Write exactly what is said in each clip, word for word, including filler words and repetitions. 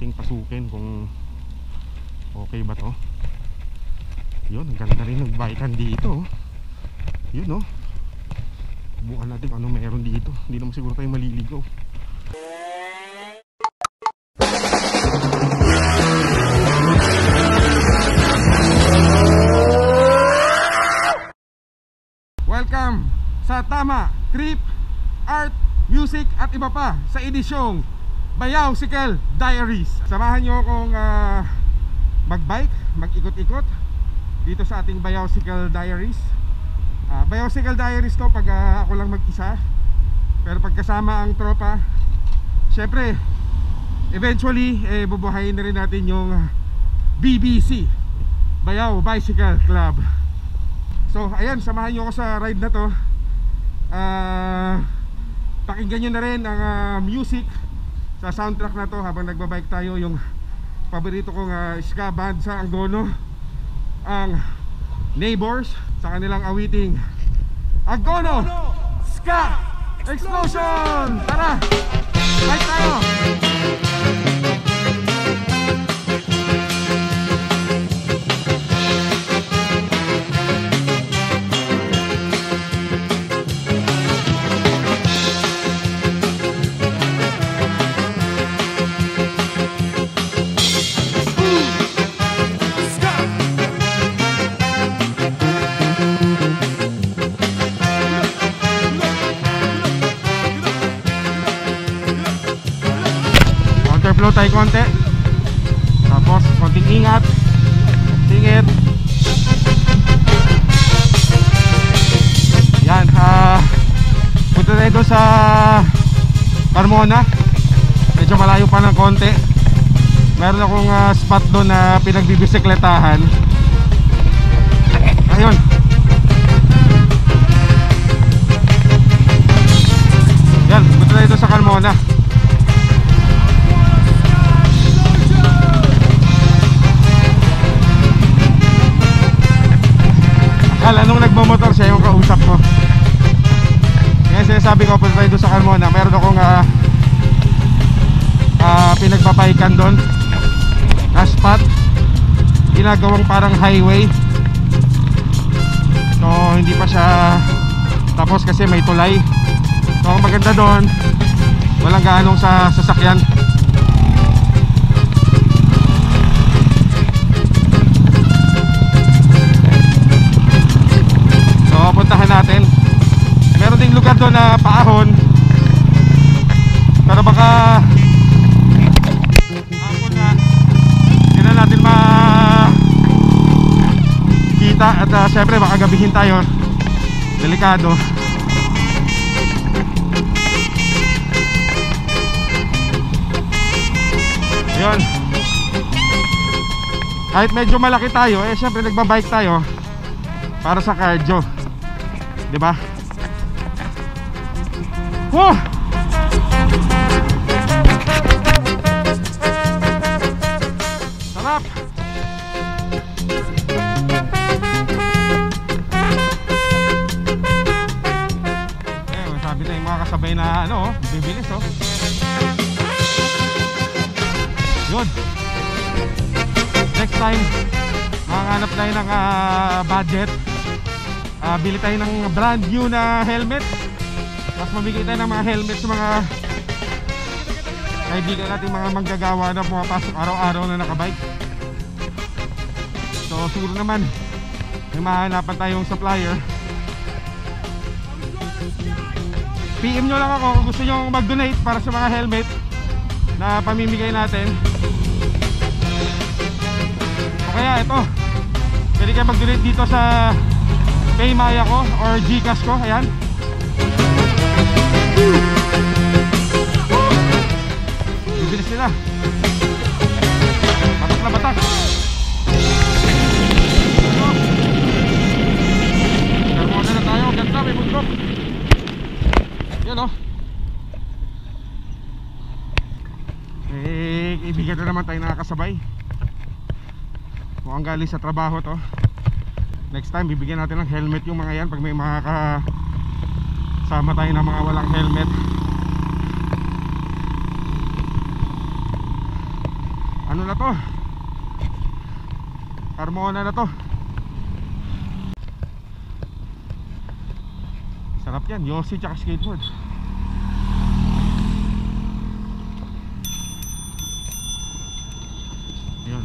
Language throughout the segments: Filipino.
nating pasukin kung okay ba to. Yun, ang ganda rin ng bikean dito. Yun oh. Bukan natin kung ano meron dito. Hindi naman siguro tayo maliligaw. Welcome sa Tama Trip, Art, Music at iba pa sa edisyong Bicycle Diaries. Samahan nyo akong uh, magbike, mag-ikot-ikot dito sa ating Bicycle Diaries. uh, Bicycle Diaries to pag uh, ako lang mag-isa. Pero pag kasama ang tropa, syempre eventually eh, bubuhayin na rin natin yung B B C, Bayaw Bicycle Club. So ayan, samahan nyo ako sa ride na to. uh, Pakinggan nyo na rin ang uh, music sa soundtrack na to habang nagbabike tayo. Yung paborito kong uh, ska band sa Angono, ang Neighbors, sa kanilang awiting Angono Ska Explosion. Tara, bike tayo. Flow tayo konti, tapos konting ingat, singit. Yan, uh, punta tayo doon sa Carmona. Medyo malayo pa ng konti. Meron akong uh, spot doon na pinagbibisikletahan. Ayun. Yan, punta tayo doon sa Carmona. Kala nung nagmamotor siya yung kausap ko. Kaya sinasabi ko, punta tayo doon sa Carmona. Meron akong uh, uh, pinagpapaikan doon na spot, ginagawang parang highway. So hindi pa siya tapos kasi may tulay. So ang maganda doon, walang gaanong sa sasakyan. Puntahan natin. Meron ding lugar doon na paahon, pero baka hapon na hindi na natin makita. At uh, syempre baka gabihin tayo, delikado. Yun, kahit medyo malaki tayo, eh syempre nagbabike tayo para sa cardio, diba? Woo! Sarap! Eh, sabi na yung mga kasabay na ano, bibilis oh. Yun. Next time, makakahanap tayo ng uh, budget. Uh, bili tayo ng brand new na helmet. Mas mamigay tayo ng mga helmet sa mga kaibigan natin, mga manggagawa na pumapasok araw-araw na nakabike. So siguro naman may mahanapan tayong supplier. P M nyo lang ako kung gusto nyo mag-donate para sa mga helmet na pamimigay natin. O kaya ito, pwede kayo mag-donate dito sa PayMaya ko or Gcash ko. Ayan. Bibilis nila. Batak na batak. Carmona na tayo. Ganda, may bundok. Yan o. Eh, ibigan na naman tayo nakakasabay. Mukhang galing sa trabaho to. Next time bibigyan natin ng helmet yung mga yan pag may makakasama tayo ng mga walang helmet. Ano na to? Carmona na to. Sarap yan, Yossi tsaka skateboard. Ayun.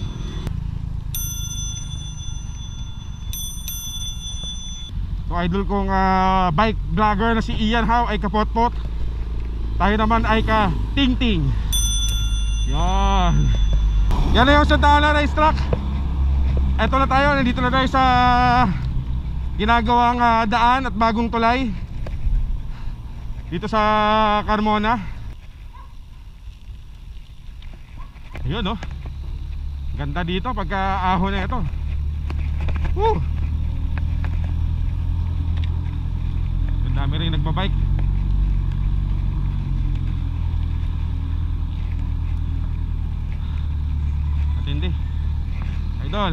So idol kong uh, bike vlogger na si Ian How ay kapotpot. Tayo naman ay ka Ting Ting. Yan. Yan na yung Santa Ana Racetrack. Eto na tayo, nandito na tayo sa ginagawang uh, daan at bagong tulay dito sa Carmona. Ayun no. Ganda dito pagka ahon na ito. Woo! Dami rin nagbabike. Matindi idol.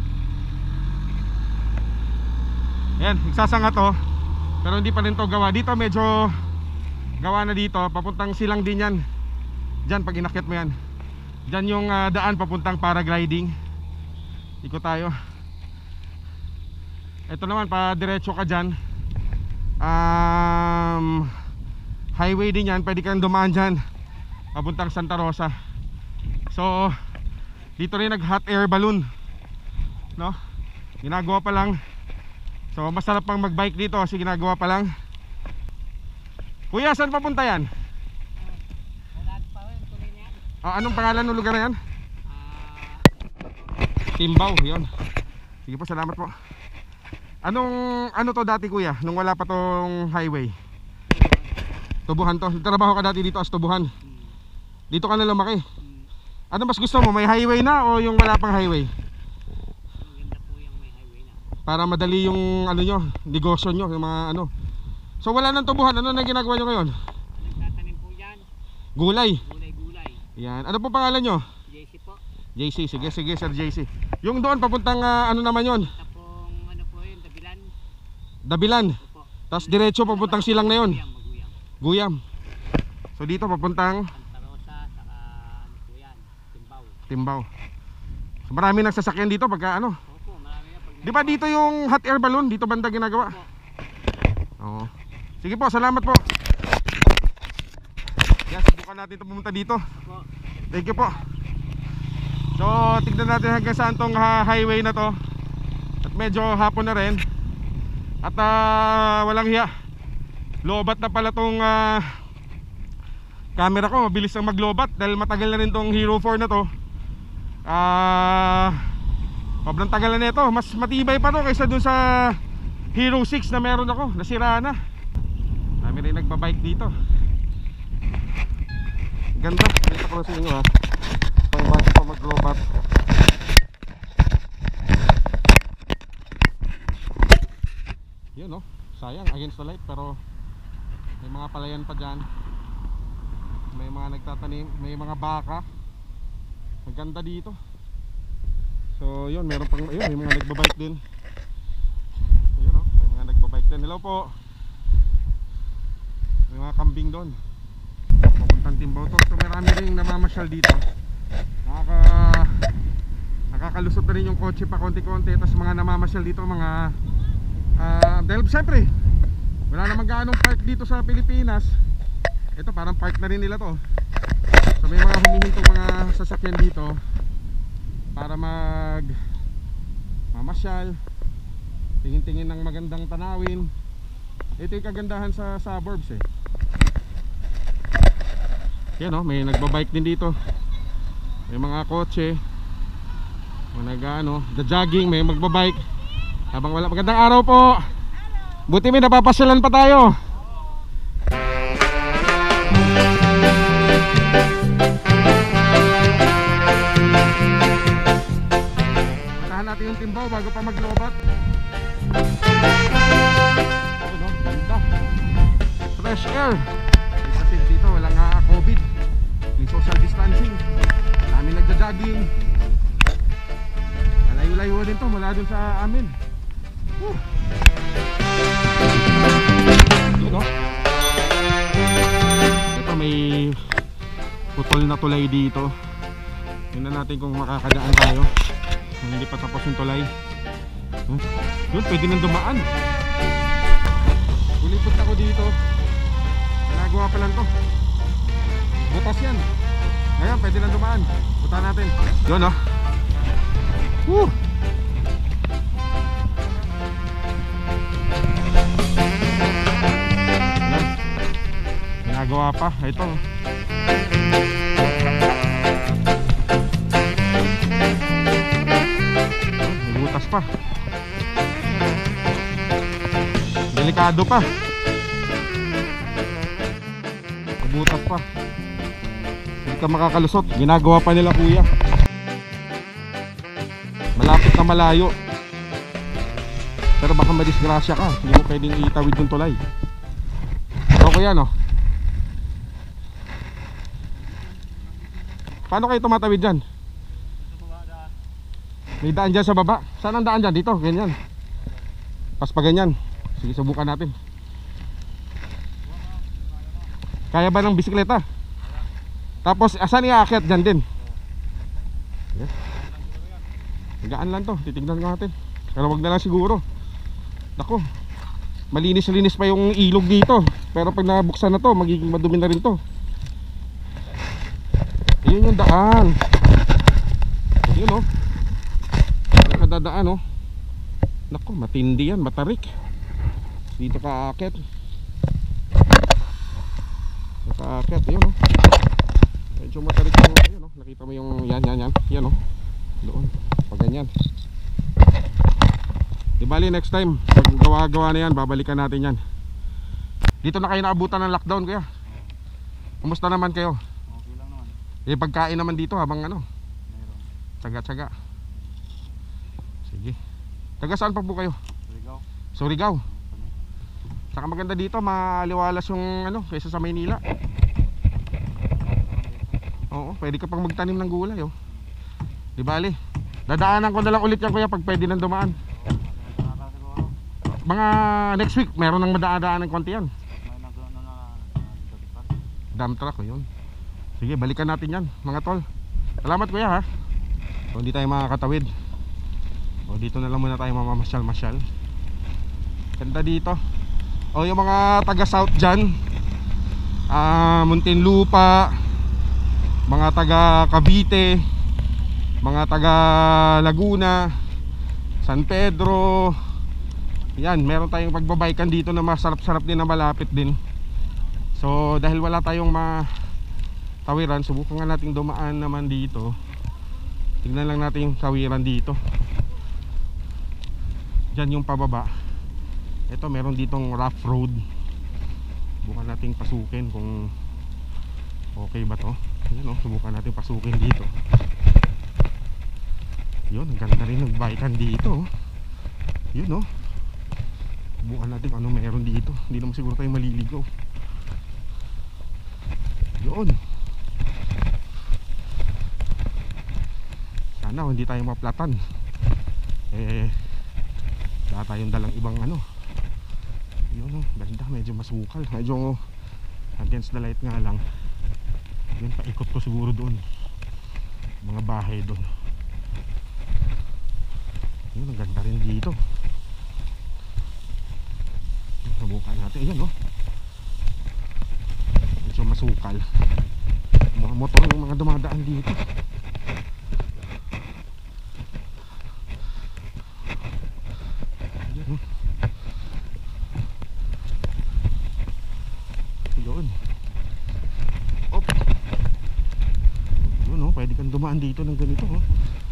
Yan, igsasanga to. Pero hindi pa rin to gawa. Dito medyo gawa na dito. Papuntang silang din yan. Diyan pag inakyat mo yan. Diyan yung uh, daan papuntang paragliding. Ikot tayo. Ito naman pa diretso ka dyan. Um, highway din yan, pwede kang dumaan dyan papuntang Santa Rosa. So dito rin nag hot air balloon, no? Ginagawa pa lang. So masarap pang magbike dito kasi ginagawa pa lang. Kuya, saan papunta yan? Oh, anong pangalan ng lugar na yan? Timbao, yun. Sige po, salamat po. Anong, ano to dati kuya, nung wala pa tong highway? Tubuhan to. Trabaho ka dati dito as tubuhan. Dito ka na lumaki. Ano mas gusto mo, may highway na o yung wala pang highway? Maganda po yung may highway na. Para madali yung ano nyo, negosyo nyo, yung mga ano. So wala nang tubuhan, ano na ginagawa nyo ngayon? Nagtatanim po yan. Gulay. Gulay-gulay. Yan, ano po pangalan nyo? J C po. J C, sige sige sir J C. Yung doon papuntang uh, ano naman yon? Tapong ano po yun, Dabilan. Dabilan. Opo. Tapos diretso papuntang silang na yon. Maguyam, maguyam. Guyam. So dito papuntang Santa Rosa, saka ano po yan, Timbao. Timbao. So marami nang sasakyan dito pagka ano. Opo, marami na pag... Di ba dito yung hot air balloon? Dito banda ginagawa? Oo. Sige po, salamat po. Yan, subukan natin ito pumunta dito. Opo. Thank you po. So tignan natin hanggang saan tong uh, highway na to. At medyo hapon na rin. At uh, walang hiya, lobat na pala tong uh, camera ko. Mabilis ang maglobat dahil matagal na rin tong Hero four na to. uh, Sobrang tagal na nito. Mas matibay pa to kaysa dun sa Hero six na meron ako. Nasira na. Dami rin nagbabike dito. Ganda. Dito ko na sa inyo ha, pang bago pa maglobat. Yun no, sayang against the light. Pero may mga palayan pa dyan. May mga nagtatanim, may mga baka. Maganda dito. So yun, meron pang, ayun, may mga nagbabike din. Ayun no, may mga nagbabike din. Hello po. May mga kambing doon. Papuntang Timbao to. So marami rin namamasyal dito. Nakaka Nakakalusot na rin yung kotse pa konti-konti. Tapos mga namamasyal dito, mga Uh, dahil siyempre wala namang gaanong park dito sa Pilipinas. Ito parang park na rin nila to. So may mga humihintong mga sasakyan dito para mag mamasyal, tingin-tingin ng magandang tanawin. Ito yung kagandahan sa suburbs eh. Yan o, may nagbabike din dito. May mga kotse, mga nag-ano, the jogging, may magbabike. Habang wala, magandang araw po. Buti may napapasyalan pa tayo. Matahan natin yung Timbao bago pa maglobat. Ano, ganda. Fresh air. Kasi dito walang uh, COVID. May social distancing. Dami nagja-jogging. Malayo-layo din to mula dun sa amin. Uh. Dito. Ito may putol na tulay dito. Tingnan natin kung makakadaan tayo. Kung hindi pa tapos yung tulay. Huh? Yun, pwede nang dumaan. Ulipot ako dito. Ginagawa pa lang to. Butas yan. Ngayon, pwede nang dumaan. Punta natin. Yun oh. Woo! Yan. Ginagawa pa. Ito. May butas pa. Delikado pa. May butas pa. Hindi ka makakalusot. Ginagawa pa nila kuya. Malapit na malayo. Pero baka madisgrasya ka. Hindi mo pwedeng itawid yung tulay. So kuya no, paano kayo tumatawid dyan? May daan dyan sa baba. Saan ang daan dyan? Dito, ganyan. Pas pa ganyan. Sige, subukan natin. Kaya ba ng bisikleta? Tapos asan i-aakyat dyan din? Yes. Magaan lang to, titignan natin. Pero wag na lang siguro. Nako, malinis-linis pa yung ilog dito. Pero pag nabuksan na to, magiging madumi na rin to. Ayun yung daan. Ayun oh, nakadadaan oh. Nako, matindi yan, matarik. Dito ka aakyat. Dito ka aakyat, ayun oh. Medyo matarik yung, ayun oh. Nakita mo yung yan, yan, yan. Yan oh, doon, pag ganyan. Di bali next time, pag gawa-gawa na yan, babalikan natin yan. Dito na kayo naabutan ng lockdown kuya. Kumusta naman kayo? Okay lang naman. Eh pagkain naman dito habang ano? Meron. Tsaga-tsaga. Sige. Taga saan pa po kayo? Surigao. Surigao. Saka maganda dito, maliwalas yung ano, kaysa sa Maynila. Oo, pwede ka pang magtanim ng gulay oh. Di bali, dadaanan ko na lang ulit yan kuya pag pwede nang dumaan. Mga next week, meron nang madaan-daan ng konti yan. May nagano na datipat. Dump truck oh, yun. Sige, balikan natin yan mga tol. Salamat kuya ha. So, hindi tayo makakatawid. O dito na lang muna tayo mamamasyal-masyal. Ganda dito. O yung mga taga south dyan, uh, Muntinlupa, mga taga Cavite, mga taga Laguna, San Pedro, yan, meron tayong pagbabaykan dito na masarap-sarap din na malapit din. So dahil wala tayong matawiran, subukan nga natin dumaan naman dito. Tignan lang natin yung kawiran dito. Diyan yung pababa. Ito meron ditong rough road. Subukan natin pasukin kung okay ba to. Ayan, oh, subukan natin pasukin dito. Yun, ang ganda rin ng baykan dito. Yun oh. Subukan natin kung ano meron dito. Hindi naman siguro tayo maliligaw. Yun. Sana hindi tayo maplatan. Eh wala tayong dalang ibang ano. Yun oh, ganda, medyo masukal. Medyo against the light nga lang. Yun, paikot ko siguro doon. Mga bahay doon. Yun, ang ganda rin dito. Subukan natin. Ayan oh, medyo masukal. Mga motor yung mga dumadaan dito. Ayan oh. Yun. Op. Yun oh, pwede kang dumaan dito ng ganito oh.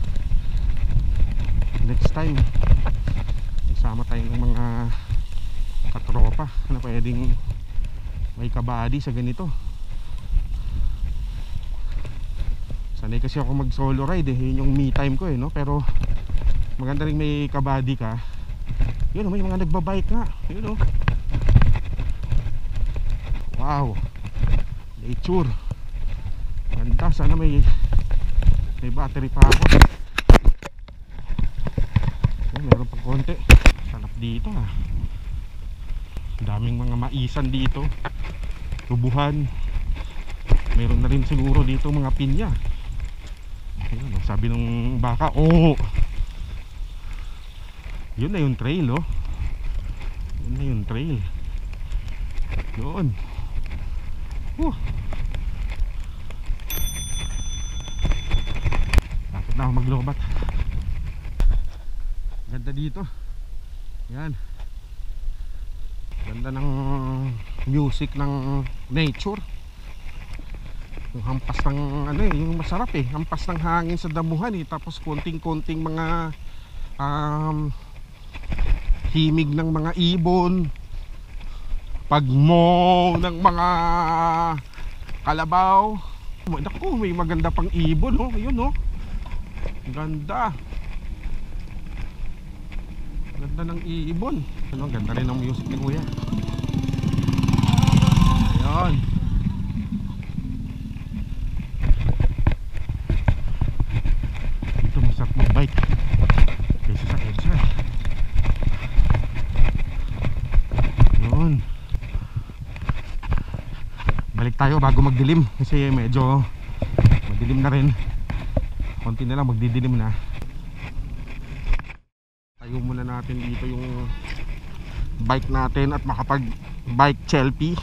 Next time nagsama tayo ng mga katropa na pwedeng may kabady sa ganito. Sanay kasi ako mag solo ride eh, yun yung me time ko eh no? Pero maganda rin may kabady ka. Yun oh, may mga nagbabike nga. Yun oh. Wow, nature. Ganda, sana may may battery pa ako. Yun, meron pang konti. Sarap dito ah. Daming mga maisan dito, tubuhan. Meron na rin siguro dito mga pinya. Sabi nung baka, oh, yun na yung trail, oh. Yun na yung trail. Yun. Uh. Dapat na ako maglobat. Ganda dito. Yan. Ganda ng music ng nature. Yung hampas ng ano eh, yung masarap eh, hampas ng hangin sa damuhan eh, tapos konting-konting mga um, himig ng mga ibon, pagmo ng mga kalabaw. Naku, may maganda pang ibon, oh. Ayun, oh. Ganda. Ganda ng ibon. Ano, ganda rin ng music ni Kuya. Ayun. Dito masarap mag-bike kaysa sa EDSA. Ayun. Balik tayo bago magdilim kasi medyo madilim na rin. Konti na lang magdidilim na. Tayo muna natin dito yung bike natin at makapag bike selfie.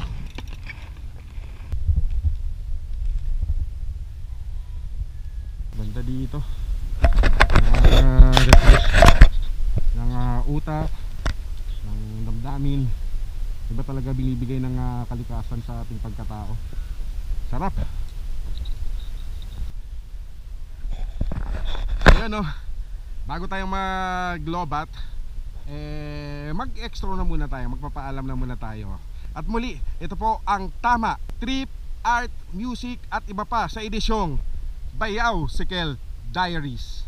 Ganda dito. Uh, refresh ng uh, utak, ng damdamin. Iba talaga binibigay ng uh, kalikasan sa ating pagkatao. Sarap. Ayan, oh. Bago tayo mag-lobat, eh, mag-extra na muna tayo, magpapaalam na muna tayo. At muli, ito po ang Tama Trip, Art, Music at iba pa sa edisyong Bayaw Sikel Diaries.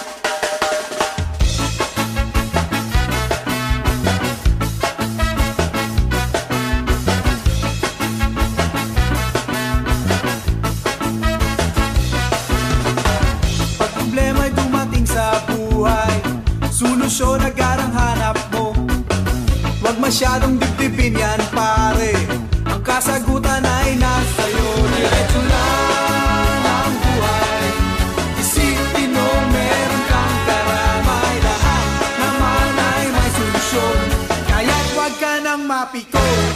Pag problema'y dumating sa buhay, solusyon agad ang hanap mo. Huwag masyadong dibdibin yan, pare. Ang kasagutan ay nasa'yo. Diretso lang ang buhay. Isipin mo meron kang karamay. Lahat naman ay may solusyon. Kaya't huwag ka nang mapiko.